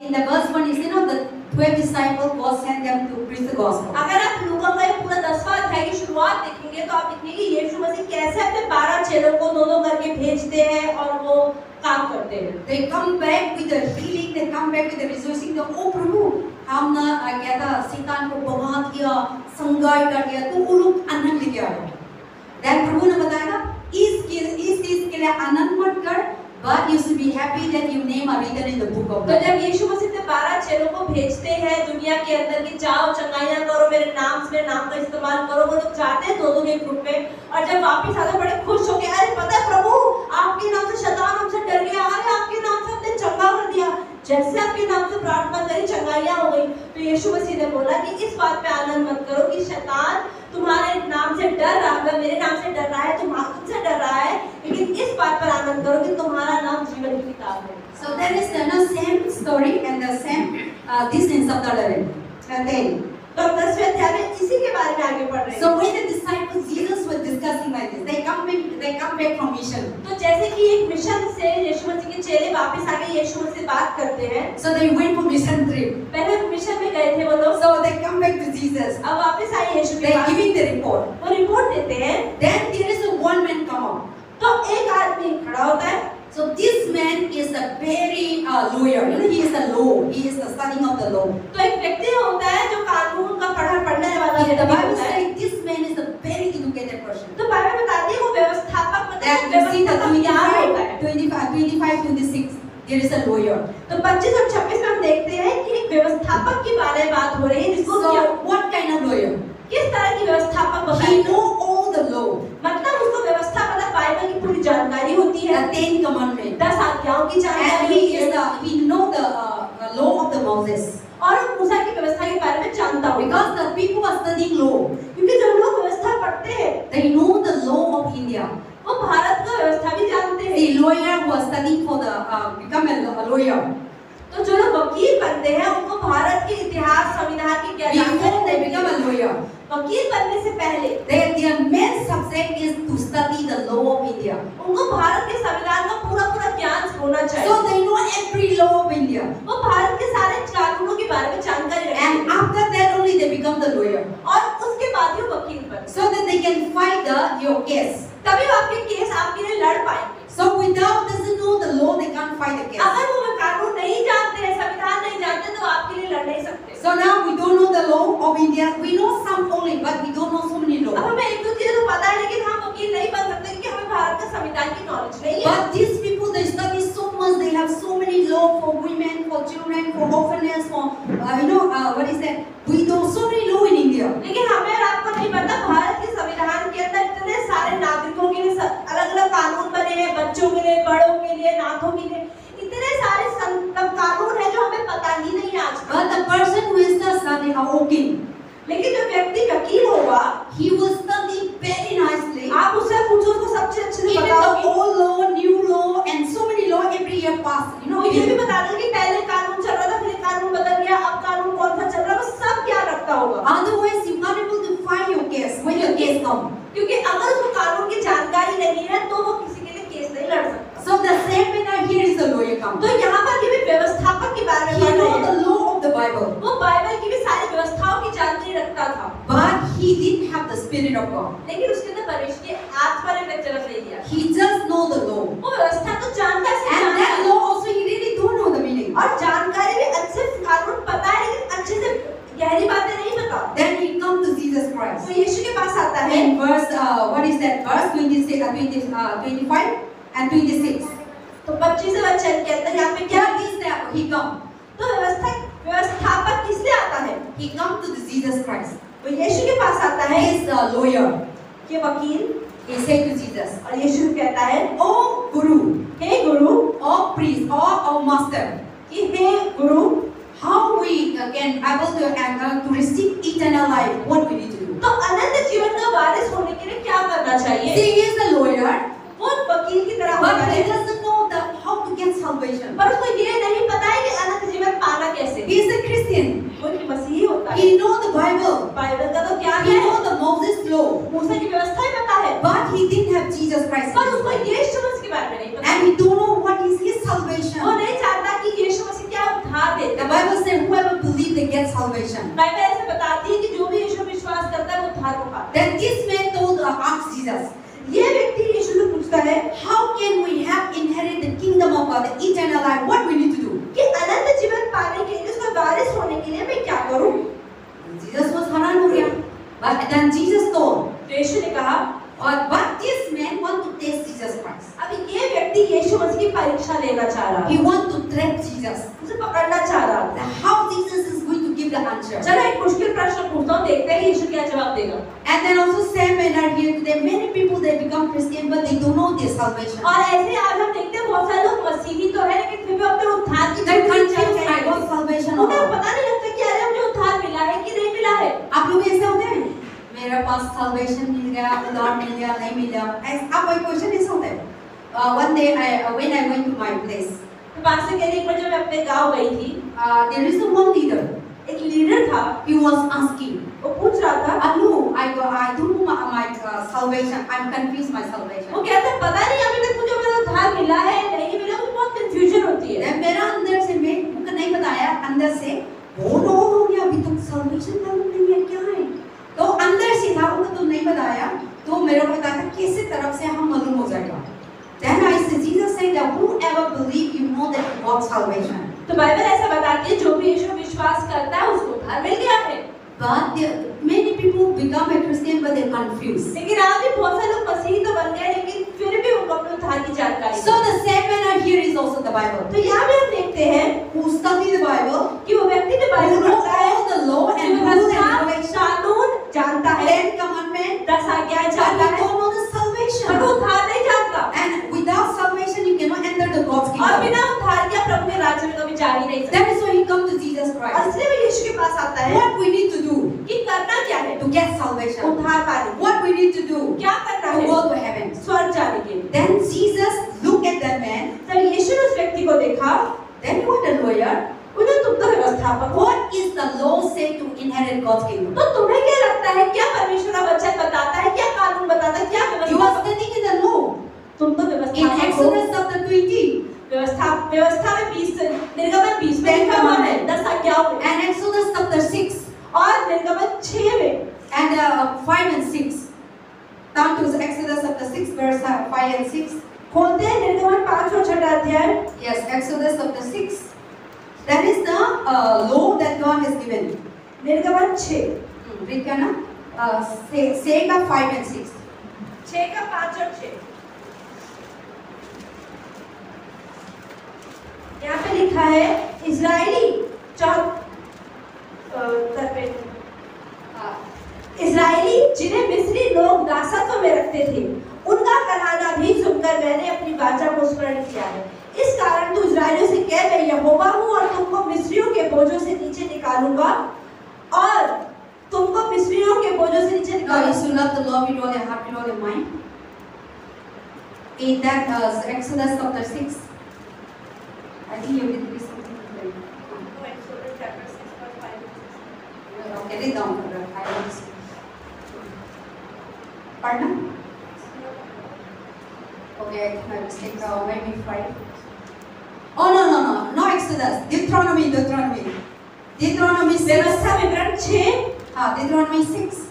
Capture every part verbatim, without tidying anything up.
in the verse one, is you know the twelve disciples God sent them to preach the gospel. अगर आप लूका का पूरा दसवां अध्याय की शुरुआत देखेंगे तो आप देखेंगे यीशु मसीह कैसे अपने बारह चेलों को दो दो करके भेजते हैं और वो काम करते हैं. They come back with the healing, they come back with the rejoicing. The oh प्रभु हमने क्या था शैतान को भगा दिया, संगाई कर दिया, तो वो लोग आनंद लेके आए. Then प्रभु ने बताया इस इस चीज के लिए आनंद मत कर, but you should be happy that your name are written in the book of तो life. जब यीशु मसीह ने बारह चेलों को भेजते हैं दुनिया के अंदर कि जाओ चंगाइयां करो, मेरे नाम से मेरे नाम का इस्तेमाल करो, वो लोग जाते हैं दो दो के ग्रुप में और जब वापस आते बड़े खुश हो गए, अरे पता है प्रभु आपके नाम से शैतान हमसे डर गया, अरे आपके नाम से हमने चंगा कर दिया, जैसे आपके नाम से प्रार्थना करी चंगाइयां हो गई. तो यीशु मसीह ने बोला कि इस बात पे आनंद मत करो कि शैतान तुम्हारे नाम से डर रहा है, मेरे नाम से डर रहा है, तुम्हारा तुमसे डर रहा है, लेकिन इस बात पर आनंद करो कि तुम्हारा नाम जीवन की किताब है. So there is the same story and the same uh, this in chapter eleven. And then तो हम दसवें अध्याय में इसी के बारे में आगे पढ़ रहे हैं. so when the disciples Jesus was discussing like this, they come back they come back from mission. तो जैसे कि एक मिशन से यीशु मसीह के चेले वापस आके यीशु मसीह से बात करते हैं. So they went for mission trip. पहले मिशन में गए थे वो लोग. So they come back to Jesus. अब वापस आए यीशु के They पास. giving the report. वो रिपोर्ट देते हैं. Then there is a one man come up. तो एक आदमी खड़ा होता है. So this man is a very uh, lawyer. You know, he is a law. He is the studying of the law. तो एक व्यक्ति होता है जो कानून का पढ़ा पढ़ने वाला The Bible होता है. says this man is a very educated person. तो बाइबल बताती है वो व्यवस्थापक मतलब That you see the व्यवस्थापक होता है. twenty-five, twenty-five, twenty-six. There is a lawyer. तो पच्चीस और छब्बीस में हम देखते हैं कि एक व्यवस्थापक के बारे में बात हो रही है जिसको So क्या what kind of lawyer? किस तरह की व्यवस्थापक He बताई. know all the law. मतलब उसको व्यवस्था मतलब बाइबल की पूरी जानकारी होती है. The Ten Commandments. दस आज्ञाओं की And जानकारी he होती is है the he know the uh, law of the Moses. और मूसा की व्यवस्था के बारे में जानता होगा. Because the people are studying law, क्योंकि जब लोग व्यवस्था पढ़ते हैं they know the law of India. वो भारत का व्यवस्था भी जानते हैं. The lawyer who are studying for the uh, become a lawyer. तो जो लोग वकील बनते हैं उनको भारत के इतिहास संविधान की क्या Before they जानकारी become a lawyer, वकील बनने से पहले their their main subject is to study the law of India. उनको भारत के संविधान का पूरा पूरा ज्ञान होना चाहिए. So they know every law of India. वो भारत के सारे कानूनों के बारे में जानकारी रखते And हैं after that only they become the lawyer. और उसके बाद ही वो वकील बनते हैं. So that they can fight the your case. तभी वो आपके केस आपके लिए लड़ पाएंगे. So without doesn't know the law, they can't fight the case. अगर वो कानून नहीं जानते हैं, संविधान नहीं जानते तो आपके लिए लड़ नहीं सकते. So now we don't know the law of India. We know some only, but we don't know so many अब laws. हमें एक दो चीजें तो पता है लेकिन हम वकील नहीं बन सकते क्योंकि हमें भारत का संविधान की नॉलेज नहीं है. But these people they study so much. They have so many law for women, for children, for orphans, for uh, you know uh, what is that? We know so many law in India. लेकिन हमें और आपको नहीं पता भारत के संविधान के अंदर इतने सारे नागरिकों के लिए अलग अलग कानून बने हैं, बच्चों के लिए, बड़ों के लिए, नाथों के लिए, इतने सारे कानून हैं जो हमें पता ही नहीं है आज. But the person who is the study a wokil, लेकिन जो व्यक्ति वकील होगा he will study very nicely. आप उससे पूछो उसको सबसे अच्छे से Even बताओगे. the old law, new law, and so many law every year pass. You know, वो ये भी बता दें कि पहले कानून चल रहा था फिर कानून बदल गया, अब कानून कौन सा चल रहा है, वो सब क्या रखता होगा. otherwise you can't able to find your case when your case come. क्योंकि अगर उसको कानून की जानकारी नहीं है तो वो किसी के लिए केस नहीं लड़ सकता. So the same manner here is the lawyer come. तो यहाँ पर भी व्यवस्थापक के बारे में He पढ़ know रहे the हैं. law of the Bible, वो बाइबल की भी सारी व्यवस्थाओं की जानकारी रखता था but he didn't have the spirit of God. लेकिन उसके अंदर परमेश्वर की आत्मा ने व्यक्तिगत नहीं दिया. He just know the law, वो व्यवस्था तो जानता है, and that law also he really don't know the meaning. और जानकारी भी अच्छे से कानून पता है लेकिन अच्छे से गहरी बातें नहीं पता. Then he come to Jesus Christ. तो यीशु के पास आता है. In verse uh, what is that verse twenty-six, uh, twenty, uh, twenty-five and twenty-six. तो पच्चीस वचन के अंदर यहाँ पे क्या What is that? He come. तो व्यवस्था व्यवस्थापक किससे आता है? He come to the Jesus Christ. वो यीशु के पास आता है. He is a lawyer. ये वकील. He said to Jesus, और यीशु कहता है, "Oh Guru, hey Guru, or priest, or our master, कि हे गुरु, how we uh, can able to uh, to receive eternal life? What we need to do?" तो अनंत जीवन का वारिस होने के लिए क्या करना चाहिए? See, he is a lawyer, वो वकील की तरह but होता he है, doesn't know the how to get salvation. पर उसको ये नहीं पता है कि अनंत जीवन पाना कैसे. He is a Christian. वो एक मसीही होता है. He know the Bible. Bible का तो ज्ञान He है, know the Moses law, मूसा की व्यवस्था ही पता है, but he didn't have Jesus Christ. पर उसको यीशु मसीह के बारे में नहीं पता. And he don't know what is his salvation. वो नहीं जानता कि यीशु मसीह क्या उद्धार देता The Bible says whoever believes they get salvation. Bible ऐसे बताती है कि जो भी यीशु में विश्वास करता है वो उद्धार को पाता Then this man told uh, asked Jesus, है। ये व्यक्ति यीशु से पूछता है how can we have inherit the kingdom of God, the eternal life? What we need to do? कि अनंत जीवन पाने के लिए, उसका वारिस होने के लिए मैं क्या करूं? Jesus was हैरान हो गया. But then Jesus told, तो यीशु ने कहा, or but this man want to test Jesus Christ. अब ये व्यक्ति यीशु मसीह की परीक्षा लेना चाह रहा He है, want to trap Jesus. उसे पकड़ना चाह रहा That है। how Jesus is going to give the answer. चलो एक मुश्किल प्रश्न पूछता हूँ, देखते हैं यीशु क्या जवाब देगा। And then also same men are here today. Many people they become Christian but they don't know their salvation. और ऐसे आज हम देखते हैं बहुत सारे लोग मसीही तो है लेकिन फिर भी अपने उद्धार की They पूरी confused जानकारी I got नहीं। salvation or उन्हें not. पता नहीं लगता कि अरे मुझे उद्धार मिला है कि नहीं मिला है। आप लोग ऐसे होते हैं? मेरा पास salvation मिल गया, उद्धार मिल गया, नहीं मिला। ऐसा आप कोई क्वेश्चन ऐसा होता है? Uh, one day I uh, when I went to my place, तो बात से कह रही एक बार जब मैं अपने गांव गई थी, uh, there is a one leader. एक लीडर था, He was asking, वो पूछ रहा था, I know I go I don't know my, my uh, salvation. I'm confused my salvation. वो कहता है पता नहीं अभी तक मुझे मेरा उद्धार मिला है नहीं मिला, मुझे बहुत कंफ्यूजन होती है। Then मेरा अंदर से मैं मुझे नहीं बताया, अंदर से बहुत ओवर हो गया, अभी तक salvation मालूम नहीं है क्या है। तो अंदर से था, उनको तो नहीं बताया, तो मेरे को बताया किसी तरफ से हम मालूम हो जाएगा। Then I said, Jesus said that whoever believe you know that you got salvation. तो बाइबल ऐसा बताती है जो भी यीशु विश्वास करता है उसको उद्धार मिल गया है। But there, many people become a Christian but they're confused. लेकिन आज भी बहुत सारे लोग मसीही तो बन गए लेकिन फिर भी उनको अपने उद्धार की जानकारी So the same man here is also the Bible. तो यहाँ भी हम देखते हैं Who study the Bible, कि वो व्यक्ति जो who बाइबल know पढ़ता है, all the law जो and rule and व्यवस्था, regulation, कानून जानता है, Ten commandments, दस आज्ञाएं but जानता you है, don't know the पर वो salvation. उद्धार नहीं जानता। And without salvation, you cannot enter the God's और kingdom. बिना उद्धार के प्रभु के राज्य में कभी जा ही नहीं सकता। That is why he comes to Jesus और Christ. इसलिए वो यीशु के पास आता है What we need to do कि करना क्या है to get salvation? उद्धार पाने के What we need to do क्या करना to है go to heaven? स्वर्ग जाने के लिए। Then Jesus looked at that man. तब यीशु ने उस व्यक्ति को देखा, Then he was a lawyer. उन्हें तुम तो व्यवस्थापक हो, What is the law say to inherit God's kingdom? तो तुम्हें क्या लगता है क्या परमेश्वर का वचन बताता है, क्या कानून बताता है, क्या You व्यवस्था? are studying in the law. तुम तो In व्यवस्थापक हो। Exodus chapter twenty व्यवस्था व्यवस्था में बीस निर्गमन बीस में Ten लिखा हुआ है, commandments. दस आज्ञाओं में, and Exodus chapter six और निर्गमन छह में and uh, five and six. Turn to Exodus chapter six verse uh, five and six. खोलते हैं निर्गमन पांच और छठा अध्याय। Yes, Exodus chapter six. That is the uh, law that God has given. निर्गमन छह Hmm, read करना. Uh, say say का five and six. छह का पांच और छह। यहाँ पे लिखा है इजरायली चौथ इजरायली जिन्हें मिस्री लोग दासत्व में रखते थे उनका कहना भी सुनकर मैंने अपनी वाचा को स्मरण किया है। इस कारण तू इजरायलियों से कह मैं यहोवा हूँ और तुमको मिस्रियों के बोझों से नीचे निकालूंगा और तुमको मिस्रियों के बोझों से नीचे Now you निकालूंगा। should love the Lord with all your heart, with all your mind. In that uh, Exodus chapter six. I think you did read something like that. Okay, read down for that. I don't see. Pardon? Okay, I think I mistake. Uh, maybe five. Oh no no no! No Exodus. Deuteronomy, Deuteronomy. Deuteronomy six. व्यवस्था विवरण छह Ah, Deuteronomy six.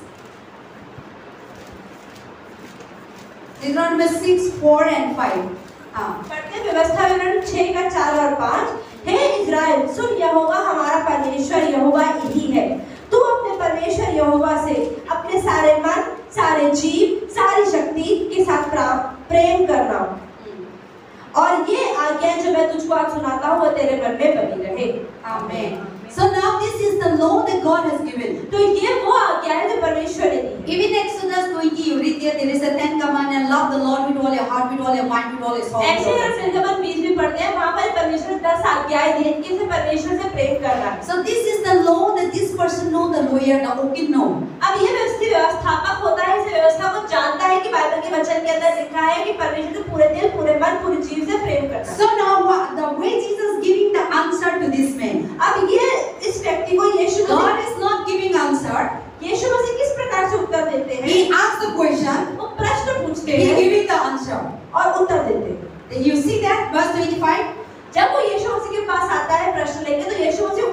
Deuteronomy six, four and five. हाँ. पढ़ते व्यवस्था विवरण छह का चार और पाँच। हे इज़राइल सुन यहोवा हमारा परमेश्वर यहोवा यही है। तू अपने परमेश्वर यहोवा से अपने सारे मन सारे जीव सारी शक्ति के साथ प्रेम करना और ये आज्ञाएं जो मैं तुझको आज सुनाता हूँ वो तेरे मन में बनी रहे। Amen. So now this is the law that God has given. तो ये वो आज्ञा है जो परमेश्वर ने दी है। Even Exodus twenty, you read there, there is a ten commandment: love the Lord with all your heart, with all your mind, with all your soul. ऐसे ही हम निर्गमन बीस भी पढ़ते हैं, वहाँ पर परमेश्वर ने दस आज्ञाएं दी हैं कि इसे परमेश्वर से प्रेम करना है। So this is the law that this person know, the lawyer, the Okin know. अब ये व्यवस्थित व्यवस्थापक होता है, इस व्यवस्था को जानता है कि बाइबल के वचन के अंदर लिखा है कि परमेश्वर से पूरे दिल पूरे मन पूरे जीव से प्रेम करना। So now what, the way Jesus giving the answer to this man. अब ये इस व्यक्ति को यीशु God is not giving answer. यीशु मसीह किस प्रकार से उत्तर देते हैं? He asks the question. वो प्रश्न पूछते He हैं giving the answer. और उत्तर देते हैं। You see that verse twenty-five. जब वो यीशु मसीह के पास आता है प्रश्न लेके तो यीशु मसीह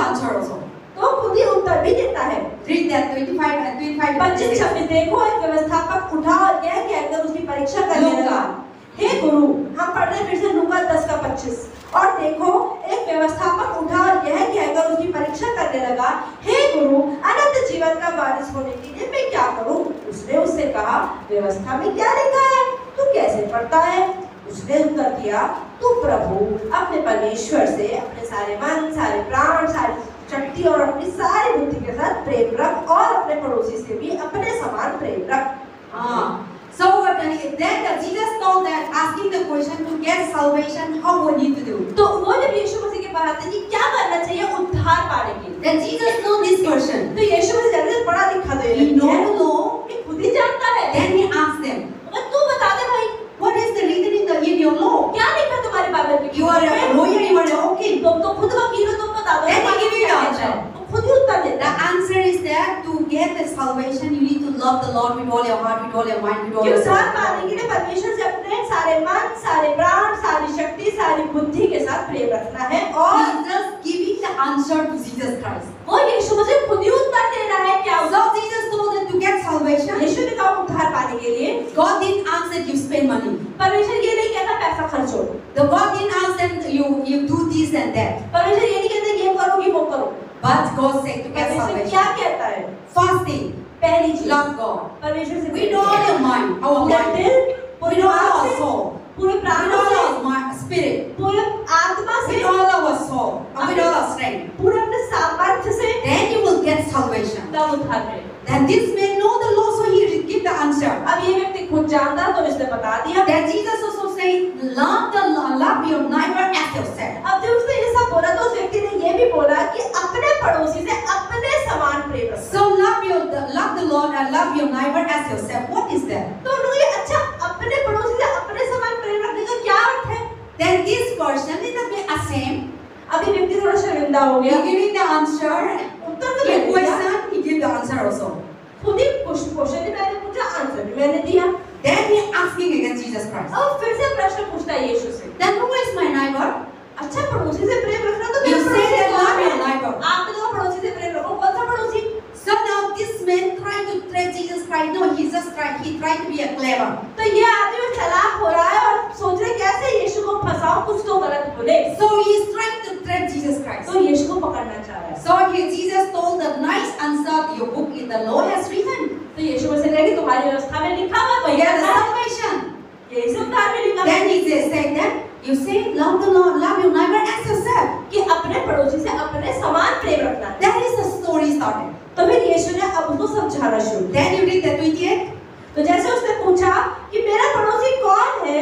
answer also. तो खुद ही उत्तर भी देता है। Read that twenty-five and twenty-five. पच्चीस छब्बीस देखो, एक व्यवस्थापक उठा और यह कहकर उसकी परीक्षा करने लगा, हे गुरु, हम पढ़ रहे फिर से लूका दस का पच्चीस। और देखो, एक व्यवस्थापक उठा और यह कहकर उसकी परीक्षा करने लगा, हे गुरु, अनंत जीवन का वारिस होने के लिए मैं क्या करूं? उसने उससे कहा, व्यवस्था में क्या लिखा है, तू कैसे पढ़ता है? उसने उत्तर दिया, तू प्रभु अपने परमेश्वर से अपने सारे मन, सारे प्राण, सारी शक्ति और अपनी सारी बुद्धि के साथ प्रेम रख और अपने पड़ोसी से भी अपने समान प्रेम रख। Ah. So what then that Jesus told that asking the question to get salvation, how we need to do. तो वो जब यीशु मसीह के पास आते हैं कि क्या करना चाहिए उद्धार पाने के लिए, Then Jesus know this person. तो यीशु मसीह जल्दी पढ़ा लिखा तो ये He know है, the law. ये खुद ही जानता है। Then he asked them, मगर तू बता दे भाई, what is the written in the in your law? क्या लिखा तुम्हारी बाइबल में? You are a lawyer, you are a वकील. तुम तो खुद वकील हो, तुम बता दो। Then he give you the answer. तो खुद ही उत्तर देता The है। answer is that to get the salvation, you need to love the Lord with all your heart, with all your mind, with all कि your उद्धार soul. पाने के लिए परमेश्वर से अपने सारे मन, सारे प्राण, सारी शक्ति, सारी बुद्धि के साथ प्रेम रखना है। और Jesus giving the answer to Jesus Christ. वो यीशु मसीह खुद ही उत्तर दे रहा है। क्या So Jesus told them to get salvation. यीशु ने कहा उद्धार पाने के लिए God didn't ask that you spend money. परमेश्वर ये नहीं कहता पैसा खर्चो, The God didn't ask them you you do this and that. परमेश्वर ये नहीं कहता ये करो कि वो करो। But God said to get परमेश्वर क्या salvation. कहता है? Fasting, पहली चीज love God. परमेश्वर से With all your mind, our पूरे mind, दिल, with पूरे all आत्मा our से, soul, पूरे with प्राण all से, our mi- spirit, पूरे आत्मा से, with all our soul, and with all our strength. पूरे अपने सामर्थ्य से Then you will get salvation. तब उद्धार मिलेगा। Then this man know the law, so he give the answer. अब ये व्यक्ति खुद जानता तो इसने बता दिया। Then Jesus also say, love the love your neighbor as yourself. अब जब उसने ये सब बोला तो उस व्यक्ति ने ये भी बोला कि अपने पड़ोसी से अपने समान प्रेम रखो। So love your love the Lord and love your neighbor as yourself. What is that? तो उन्होंने ये अच्छा अपने पड़ोसी से अपने समान प्रेम रखने का क्या अर्थ है? Then this person is a bit ashamed. अभी व्यक्ति थोड़ा शर्मिंदा हो He गया। giving the answer. उत्तर तो The मैंने दिया, question, he give the answer also. खुद ही क्वेश्चन ही मैंने पूछा, आंसर भी मैंने दिया। Then he asking against Jesus Christ. अब फिर से प्रश्न पूछता है यीशु से, Then who is my neighbor? अच्छा पड़ोसी से प्रेम रखना तो You मेरा say पड़ोसी that कौन love है? your neighbor. आपने तो पड़ोसी से प्रेम रखो, कौन सा पड़ोसी? So now this man trying to trick Jesus Christ. No, he just tried. He tried to be a clever. तो ये आदमी चालाक हो रहा है और सोच रहे कैसे यीशु को फंसाऊं, कुछ तो गलत बोले। So he is trying to trick Jesus Christ. तो यीशु को पकड़ना चाह रहा है। So he, Jesus told the nice answer. Your book in the law has written. तो यीशु मसीह ने कहा कि तुम्हारी व्यवस्था में लिखा हुआ है, Get the salvation. यही से उद्धार में लिखा है Then he said, said that you say love the Lord, love your neighbor as yourself. कि अपने पड़ोसी से अपने समान प्रेम रखना है। That is the story started. तो फिर यीशु ने अब उसको समझाना शुरू किया। Then you read the twenty-eight. तो जैसे उसने पूछा कि मेरा पड़ोसी कौन है,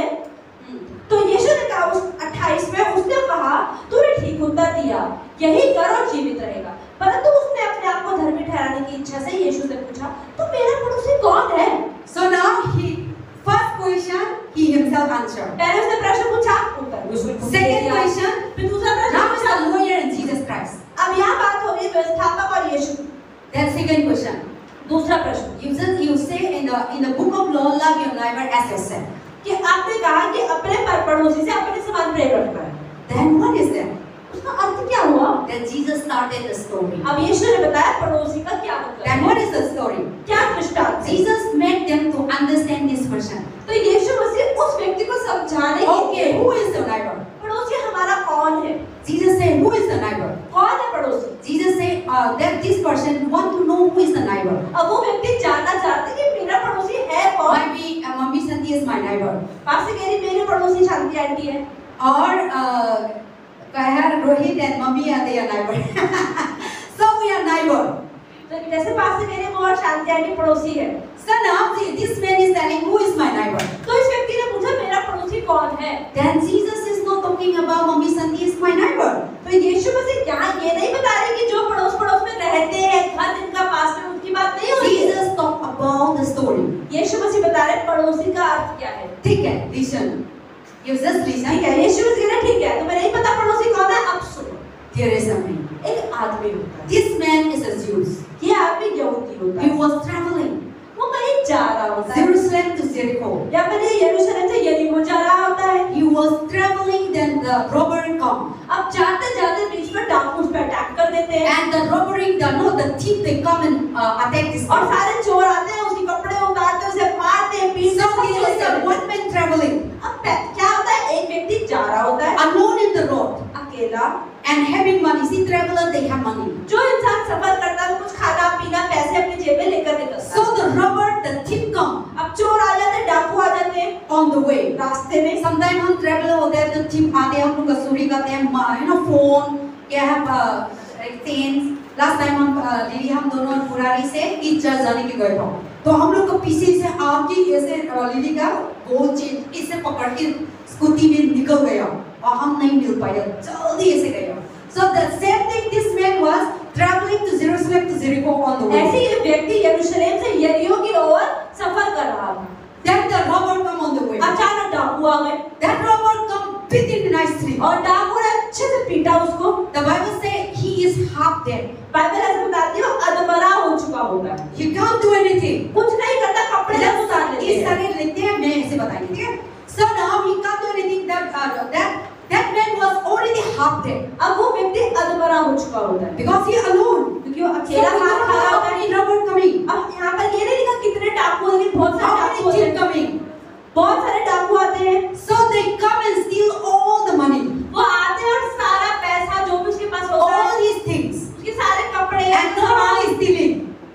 तो यीशु ने कहा उस अट्ठाईस में उसने कहा तूने ठीक उत्तर दिया, यही कर और जीवित रहेगा। परंतु उसने अपने आप को धर्मी ठहराने की इच्छा से यीशु से पूछा तो मेरा पड़ोसी कौन है? So now he first question he himself answered. पहले उसने प्रश्न पूछा, उत्तर उसने खुद दे Second दिया। question. फिर दूसरा प्रश्न Now is पूछा। the lawyer and Jesus Christ. अब यहाँ बात हो रही है व्यवस्थापक और यीशु। Then second question. दूसरा प्रश्न You just you say in the in the book of law, love your neighbor as yourself. कि आपने कहा कि अपने पर पड़ोसी से अपने समान प्रेम रखना है। Then what is that? उसका अर्थ क्या हुआ? Then Jesus started the story. अब यीशु ने बताया पड़ोसी का क्या मतलब Then है। what is the story? क्या दृष्टांत है? Jesus made them to understand this person. तो यीशु मसीह उस व्यक्ति को समझाने के Okay, लिए who is the neighbor? पड़ोसी हमारा कौन है? Jesus said, who is the neighbor? कौन है पड़ोसी? Jesus said uh, that this person want to know who is the neighbor. अब वो व्यक्ति जानना चाहते कि मेरा पड़ोसी है कौन? Maybe uh, Mummy Santi is my neighbor. पास से कह रही मेरे पड़ोसी शांति आंटी है। Or uh, Kahar, Rohit and Mummy are their neighbor. So we are neighbor. तो जैसे पास से कह रहे वो और शांति आंटी पड़ोसी है। So now the- this man is telling who is my neighbor. तो इस व्यक्ति ने पूछा मेरा पड़ोसी कौन है? Then Jesus is not talking about Mummy Santi is my neighbor. तो यीशु मसीह यहाँ ये नहीं बता रहे कि जो पड़ोस पड़ोस में रहते हैं हर दिन का पास में उनकी बात नहीं हो रही है। Jesus talk about the story. यीशु मसीह बता रहे पड़ोसी का अर्थ क्या है। ठीक है, listen. You just ठीक listen. है, यीशु मसीह ने ठीक है, तुम्हें नहीं पता पड़ोसी कौन है, अब सुनो। There is a man. एक आदमी होता है। This man is a Jew. ये आदमी यहूदी होता He है। was traveling वो कहीं जा रहा होता है। Jerusalem to Jericho. या फिर ये यरूशलेम से यरीको जा रहा होता है। He was traveling, then the robber come. अब जाते जाते बीच में डाकू उस पर अटैक कर देते हैं And the robbering, the no, the thief, they come and uh, attack this और man. सारे चोर आते हैं, उसके कपड़े उतारते हैं, उसे मारते हैं, पीटते So हैं, there is सब a करते हैं। one man traveling अब पै- क्या होता है, एक व्यक्ति जा रहा होता है alone in the road अकेला। and having money. See, traveler, they have money. जो इंसान सफर करता है, कुछ खाना पीना पैसे अपनी जेब में लेकर निकलता है। So the robber, the thief come अब चोर आ जाते हैं, डाकू आ जाते हैं on the way. रास्ते में। Sometimes हम traveler होते हैं तो thief आते हैं, हम लोग का चोरी करते हैं, you know, phone, क्या है, things. Last time हम दीदी हम दोनों पुरानी से ईद चर्च जाने के गए थे, तो हम लोग को पीछे से आके ऐसे दीदी का गोल्ड चेन इसे पकड़ के स्कूटी में निकल गया और हम नहीं मिल पाए, जल्दी ऐसे गया। So the same thing, this man was traveling to Jerusalem to Jericho on the way. ऐसे ही व्यक्ति यरूशलेम से यरीहो की ओर सफर कर रहा था। Then the robber come on the way. अचानक डाकू आ गए That robber come beat him nicely. और डाकू ने अच्छे से पीटा उसको। The Bible say he is half dead. Bible ऐसे बताती है वो अधमरा हो चुका होता है, He can't do anything. कुछ नहीं करता, कपड़े जब उतार लेते इस हैं। तरह लेते हैं, मैं ऐसे बताएंगे, ठीक है? So now he can't do anything. That uh, that that man was already half dead अब वो व्यक्ति अधमरा हो चुका होता है because he alone. क्योंकि वो So अकेला we हाथ don't खड़ा know how होता है। many robber coming, अब यहाँ पर ये नहीं लिखा कितने डाकू, लेकिन बहुत सारे how डाकू many होते thief हैं, coming. बहुत सारे डाकू आते हैं। So they come and steal all the money, वो आते हैं और सारा पैसा जो भी उसके पास होता है, all these things, उसके सारे कपड़े and not only stealing,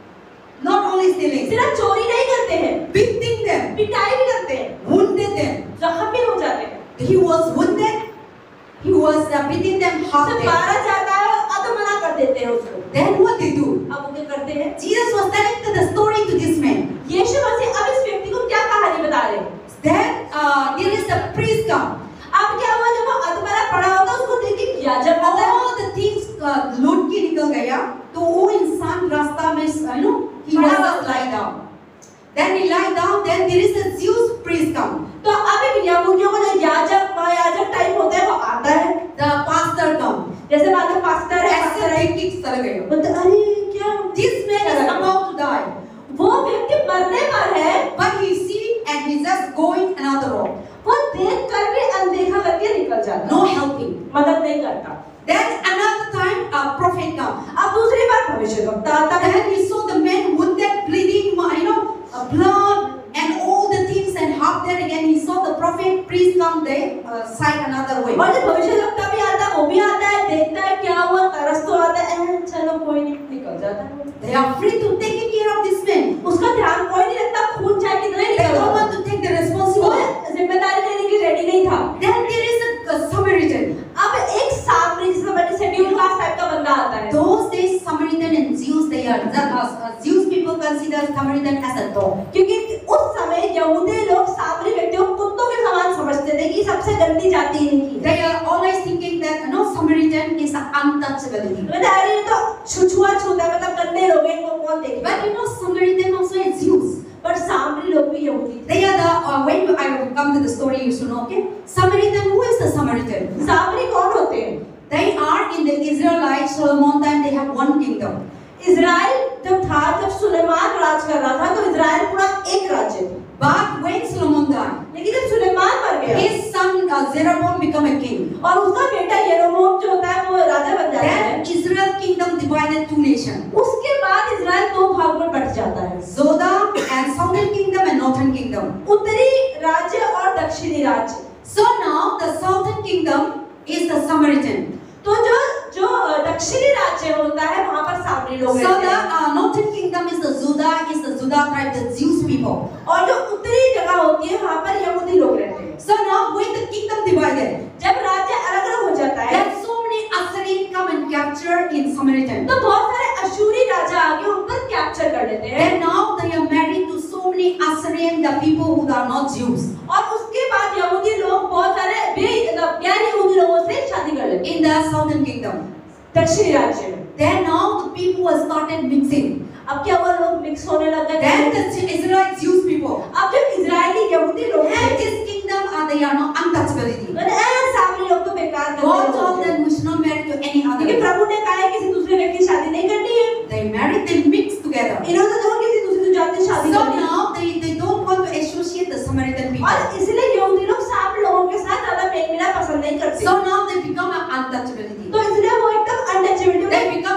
not only stealing, सिर्फ चोरी नहीं करते हैं, beating them, पिटाई भी करते हैं, wounded them. जख्म भी हो जाते हैं, He was wounded. He was uh, beating them half उसे dead. मारा जाता है और अधमरा कर देते हैं उसको। Then what they do? अब वो क्या करते हैं? Jesus was telling to the story to this man. यीशु मसीह अब इस व्यक्ति को क्या कहानी बता रहे हैं? Then uh, there is a priest come. अब क्या हुआ, जब वो अधमरा पड़ा होता है उसको देख के याजक आता है, All the things uh, लूट के निकल गया, तो वो इंसान रास्ता में, you know, he was just lie down. Then he lie down. Then there is a Jewish priest come. तो अब एक यहूदियों का जो याजक महायाजक टाइप होता है वो आता है, The pastor come. जैसे मान लो पास्टर है, ऐसे पास्टर है, देख के चला गया. बोलते अरे क्या This man is about to die, वो व्यक्ति मरने पर है, but he see and he just going another road. वो देख कर भी अनदेखा करके निकल जाता, No helping. मदद नहीं करता। Then another time a prophet come. अब दूसरी बार भविष्यवक्ता आता है, Then he saw the man wounded, bleeding, you know, uh, blood and all the things, and half dead again. He saw the prophet priest come there, uh, side another way. और जब भविष्यवक्ता भी आता है, वो भी आता है, देखता है क्या हुआ, तरस तो आता है, "एह, चलो कोई नहीं", निकल जाता है। They are free to take care of this man. उसका ध्यान कोई नहीं रखता, खून चाहे कितना ही They निकल don't जाता, want to take the वो responsibility. जिम्मेदारी लेने की रेडी नहीं था। Then there is a, a Samaritan. अब एक सामरी, जिसे मैंने शेड्यूल कास्ट टाइप का बंदा आता है। Those days, Samaritan and Jews, they are the uh, uh, Jews people consider Samaritan as a dog. क्योंकि उस समय यहूदी लोग सामरी व्यक्तियों को कुत्तों के समान समझते थे कि सबसे गंदी जाति इनकी है। They are always thinking that you know Samaritan is an untouchability. मतलब अरे ये तो छुछुआ-छूता है, मतलब गंदे लोग हैं, इनको कौन देखेगा? But you know Samaritan also is Jews. पर सामरी लोग भी यहूदी थे। They are the uh, when you, I will come to the story, you should know. Okay, Samaritan. Who is the Samaritan? सामरी कौन होते हैं? They are in the Israelite Solomon time. They have one kingdom. Israel जब था, जब सुलेमान राज कर रहा था, तो इज़राइल पूरा एक राज्य था। But when Solomon died, लेकिन जब सुलेमान मर गया, his son uh, Jeroboam become a king. और उसका बेटा यरोबोम जो होता है वो राजा बन जाता है। Then Israel kingdom divided two nations. उसके बाद इज़राइल दो भाग में बट जाता है, Judah and southern kingdom and northern kingdom. उत्तरी राज्य और दक्षिणी राज्य। So now the southern kingdom is the Samaritan. तो जो जो दक्षिणी राज्य होता है वहाँ पर सामरी लोग So रहते the हैं, uh, northern kingdom is the Judah, is the Judah tribe, the Jewish people. और जो उत्तरी जगह होती है वहाँ पर यहूदी लोग रहते हैं। So now when the kingdom divided, जब राज्य अलग अलग हो जाता है, then so many Assyrian come and capture in Samaritan. तो बहुत सारे अशूरी राजा आके उन पर कैप्चर कर लेते हैं, Then now they are married to so many Assyrian, the people who are not Jews. और उसके बाद यहूदी लोग बहुत सारे बे गैर यहूदी लोगों से शादी कर लेते हैं In the southern kingdom. दक्षिणी राज्य में। Then now the people have started mixing. अब क्या हुआ, लोग मिक्स होने लग गए। Then the Israelite Jewish people. अब जब इजरायली यहूदी लोग And हैं, this kingdom are they are not untouchability. मैंने ऐ सामरी लोग तो बेकार कर God दिए told लोग। them we should not marry to any लेकिन other. प्रभु ने कहा है किसी दूसरे व्यक्ति की शादी नहीं करनी है। They married, they mixed together. इन्होंने तो किसी दूसरी जाति से शादी So कर ली। now they, they don't want to associate the Samaritan people. और इसलिए यहूदी लोग सामरी लोगों के साथ ज्यादा मेल मिलाप पसंद नहीं करते। So now they become an untouchability. तो इसलिए वो एकदम untouchability They become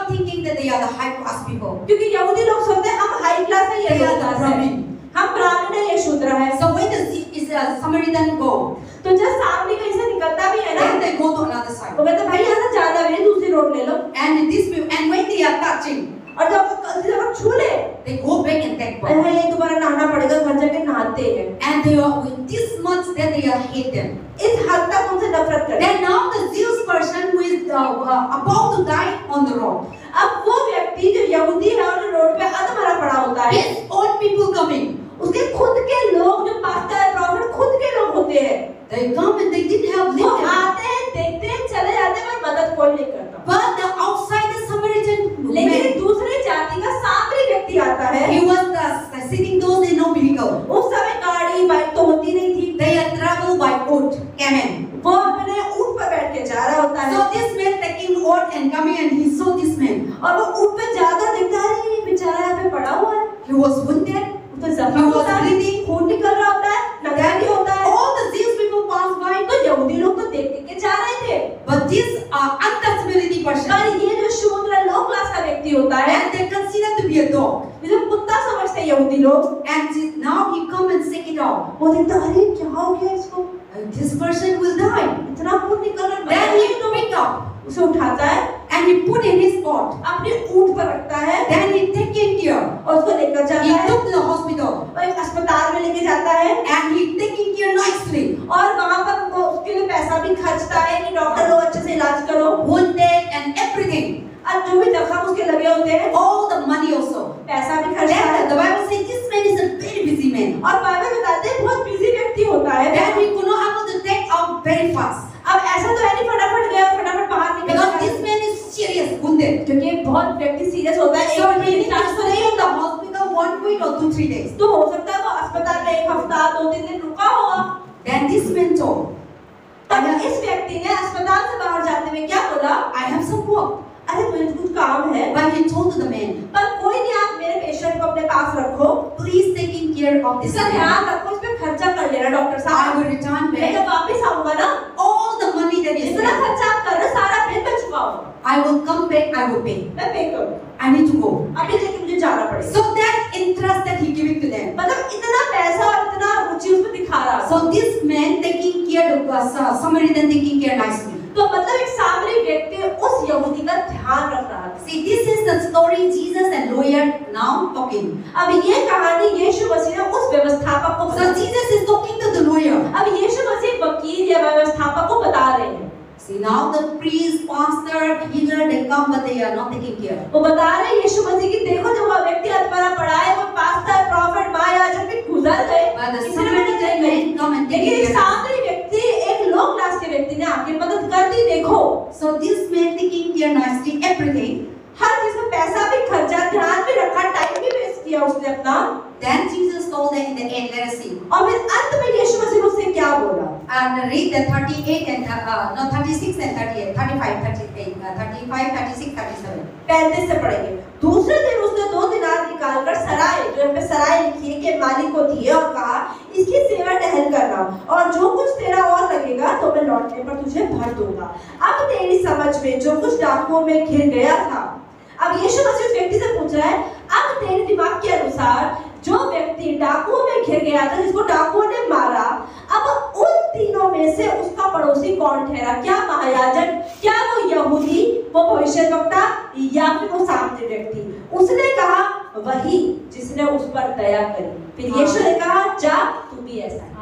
think that they are the high class people. क्योंकि यहूदी लोग सोचते हैं हम हाई क्लास है, ये They low are the class है, Brahmin. हम ब्राह्मण है, ये शूद्र है। So when the Z- is a Samaritan go, तो जब सामने कहीं से निकलता भी है ना, then they go to another side. वो कहते भाई यहाँ से जाना है, दूसरी रोड ले लो। And these people, and when they are touching, और जब वो किसी जगह छू ले, they go back and take bath. अरे ये दोबारा नहाना पड़ेगा, घर जाके नहाते हैं। And they are with this much that they are hate them. इस हद तक उनसे नफरत करते हैं। Then now the Jewish person who is uh, uh, about to die on the road, अब वो व्यक्ति जो यहूदी है और रोड पे अधमरा पड़ा होता है, his own people coming, उसके खुद के लोग जो पास्टर है, प्रॉफिट खुद के लोग होते हैं, they come and they didn't help वो them. आते हैं, देखते हैं, चले जाते हैं, पर मदद कोई नहीं करता। But the outside the Samaritan लेकिन man, दूसरी जाति का सामरी व्यक्ति आता है। he was the sitting those in no vehicle. उस समय गाड़ी बाइक तो होती नहीं थी, They are travel by foot, camel. वो अपने ऊंट पर बैठ के जा रहा होता है। So this man taking oath and coming and he saw this man. और वो ऊंट पे जाकर देखता है, ये बेचारा यहाँ पे पड़ा हुआ है, He was wounded. तो जख्म He was होता है, bleeding. खून निकल रहा होता है, नजर भी होता है। All the Jewish people passed by. तो यहूदी लोग तो देख देख के जा रहे थे, But this uh, untouchability person, पर ये जो शूद्र लो क्लास का व्यक्ति होता है, and they consider to be a dog. जो कुत्ता समझते हैं यहूदी लोग, And this- now he come and check it out. वो देखता है, अरे क्या हो गया इसको, Uh, This person will die. इतना खून निकल रहा है। Then he pick up उसे उठाता है, and he put in his pot. अपने ऊंट पर रखता है, Then he taken care. और उसको लेकर जाता He है, took to the hospital और एक अस्पताल में लेके जाता है, and he taking care nicely. और वहां पर वो उसके लिए पैसा भी खर्चता है कि डॉक्टर लोग अच्छे से इलाज करो, Wounded and everything. और जो भी जख्म उसके लगे होते हैं, All the money also. पैसा भी खर्चता Then है। the Bible says this man is a very busy man. और बाइबल बताते हैं बहुत बिजी व्यक्ति होता है। Then he could not able to take out very fast. अब ऐसा तो है नहीं फटाफट गया और फटाफट बाहर निकल Because गया, this man is serious, wounded. क्योंकि बहुत व्यक्ति सीरियस होता है, So एक he दिन needs to ट्रांसफर stay नहीं in the होता, hospital one week or two, three days. तो हो सकता है वो अस्पताल में एक हफ्ता दो तीन दिन रुका होगा। Then this man told, तब इस व्यक्ति ने अस्पताल से बाहर जाते हुए क्या बोला, I have some work. अरे मुझे कुछ काम है, But he told to the man, पर कोई नहीं, आप मेरे पेशेंट को अपने पास रखो, please taking care of this इसका man. ध्यान रखो, इस पे खर्चा कर लेना डॉक्टर I साहब, will return मैं back. जब वापस आऊंगा ना, All the money that is जितना there, खर्चा आप कर रहे हो सारा बिल मैं चुकाऊंगा, I will come back, I will pay. मैं पे करूंगा, I need to go. अभी लेकिन मुझे जाना पड़ेगा। So that interest that he gave it to them. मतलब इतना पैसा और इतना रुचि उसमें दिखा रहा है। So this man taking care of uh, Samaritan taking care nicely. तो मतलब एक सामरी व्यक्ति उस यहूदी का ध्यान रख रहा था। See, this is the story Jesus and lawyer now talking. अब ये कहानी यीशु मसीह ने उस व्यवस्थापक को So बता- Jesus is talking to the lawyer. अब यीशु मसीह वकील या व्यवस्थापक को बता रहे हैं, See, now the priest, pastor, healer, they come, but they are not taking care. वो बता रहे हैं यीशु मसीह की देखो जब वो व्यक्ति अधमरा पड़ा है, वो पास्टर, प्रॉफिट, महायाजक भी गुजर गए, But the किसी ने मदद Samaritan नहीं man come and की। take लेकिन एक care. सामरी व्यक्ति, एक लो क्लास के व्यक्ति ने आके मदद कर दी। देखो So this man taking care nicely everything. हर चीज में पैसा भी खर्चा, ध्यान भी रखा, टाइम भी वेस्ट किया उसने अपना। Then Jesus told them in the end, let us see. और फिर अंत में यीशु मसीह ने उससे क्या बोला, And read the thirty-eight and uh, no thirty-six and thirty-eight, thirty-five, thirty-eight, uh, thirty-five, thirty-six, thirty-seven. पैंतीस से पढ़ेंगे। दूसरे दिन उसने दो दिनार निकालकर सराय, जो यहाँ पे सराय लिखी है, के मालिक को दिए और कहा, इसकी सेवा टहल करना, और जो कुछ तेरा और लगेगा तो मैं लौटने पर तुझे भर दूंगा। अब तेरी समझ में जो कुछ डाकुओं में घिर गया था। अब यीशु मसीह उस व्यक्ति से पूछ रहा है, अब तेरे दिमाग के अनुसार जो व्यक्ति डाकुओं में घिर गया था, जिसको डाकुओं ने मारा, अब उन तीनों में से उसका पड़ोसी कौन ठहरा? क्या महायाजक, क्या वो यहूदी, वो भविष्यवक्ता, या फिर वो सामने व्यक्ति? उसने कहा वही जिसने उस पर दया करी। फिर यीशु ने कहा, जा तू भी ऐसा कर।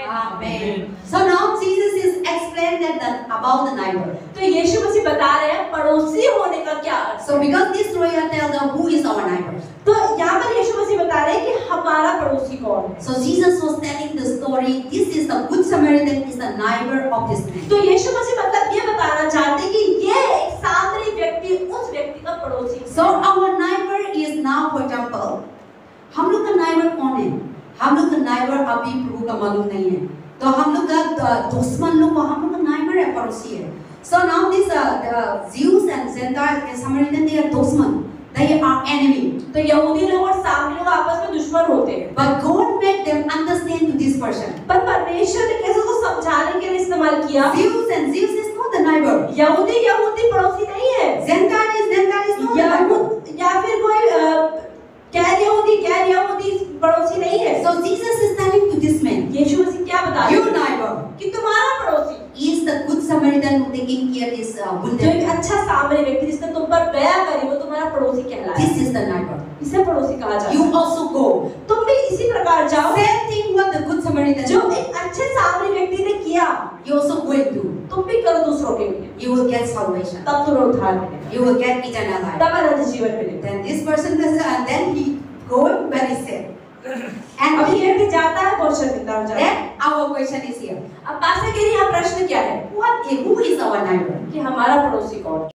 Amen. So now Jesus is explaining that the, about the neighbor. तो यीशु मसीह बता रहे हैं पड़ोसी होने का क्या अर्थ है। So because this lawyer tells them who is our neighbor. तो यहाँ पर यीशु मसीह बता रहे हैं कि हमारा पड़ोसी कौन है। So Jesus was telling the story. This is the good Samaritan is the neighbor of this man. तो यीशु मसीह मतलब ये बताना चाहते हैं कि ये एक सामरी व्यक्ति उस व्यक्ति का पड़ोसी है। So our neighbor is now, for example, हम लोग का neighbor कौन है? हम लोग का neighbor अभी प्रभु का मालूम नहीं है। तो हम लोग का दुश्मन लोग को हम लोग का neighbor है, पड़ोसी है। So now this uh, the Jews and Gentiles and Samaritan they are दुश्मन. They are enemy. तो यहूदी लोग और सामरी लोग आपस में दुश्मन होते हैं। But God made them understand to this person. पर परमेश्वर ने कैसे उसको समझाने के लिए इस्तेमाल किया। Jews and Jews is not the neighbor. यहूदी यहूदी पड़ोसी नहीं है। Gentile is Gentile is not the neighbor. यहूद या फिर कोई अ, गैर यहूदी गैर यहूदी पड़ोसी नहीं है। So Jesus is telling to this man, यीशु मसीह क्या बता रहे your हैं neighbor कि तुम्हारा पड़ोसी is the good Samaritan who taking care of this uh, जो wounded. एक अच्छा सामरी व्यक्ति जिसने तुम पर दया करी वो तुम्हारा पड़ोसी कहलाता है। This is the neighbor. इसे पड़ोसी कहा जाता You है। also go. तुम भी इसी प्रकार जाओ Same thing what the good Samaritan जो did. एक अच्छे सामरी व्यक्ति ने किया You also go and do. तुम भी करो दूसरों के लिए, You will get salvation. तब तुम्हें उद्धार मिलेगा, You will get eternal life. तब अनंत जीवन मिलेगा। Then this person does, and then he go very sad. And अब he, ये व्यक्ति जाता है बहुत शर्मिंदा हो जाता है। then our question is here. अब पास्टर के लिए यहाँ प्रश्न क्या है What is, who is our neighbor? कि हमारा पड़ोसी कौन है?